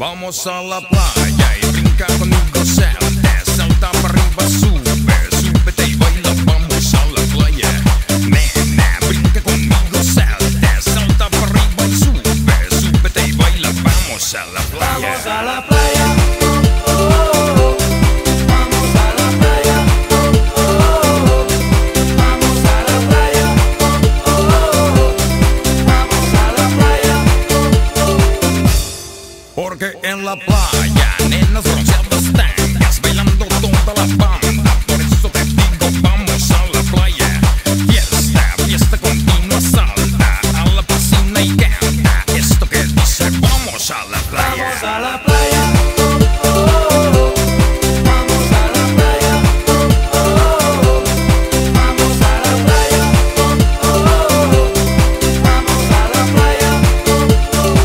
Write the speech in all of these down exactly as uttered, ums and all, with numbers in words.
Vamos a la playa y brinca conmigo, salte, salta para arriba, sube, súbete y baila, vamos a la playa. Nena, brinca conmigo, salte, salta para arriba y sube, súbete y baila, vamos a la playa. Vamos a la playa, oh, oh, oh. Vamos a la playa, oh, oh, oh. Vamos a la playa, oh, oh, oh. Vamos a la playa, oh, oh. Porque en la playa, nenas bronceadas tangas, bailando toda la banda. Por eso te digo, vamos a la playa. Fiesta, fiesta continua, salta a la piscina y canta esto que dice, vamos a la playa. Vamos a la playa, oh, oh, oh. Vamos a la playa, oh, oh, oh. Vamos a la playa, oh, oh, oh. Vamos a la playa, oh, oh.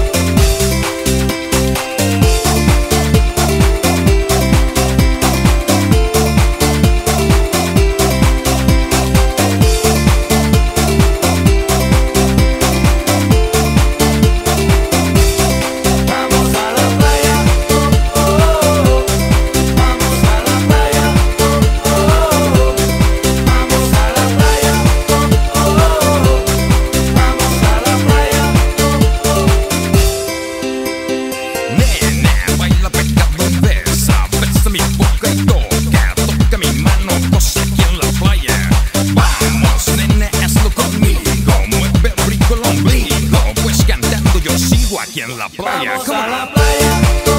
Vamos a la playa, oh, oh, oh. Vamos a la playa, oh, oh, oh. Vamos a la playa, oh, oh, oh. Vamos a la playa, oh, oh. Nena, baila pegado, besa, besa mi boca y toca, toca mi mano, goza aquí en la playa. Vamos, nena, hazlo conmigo, mueve rico el ombligo, pues cantando yo sigo aquí en la playa. Vamos Come a on. la playa, oh,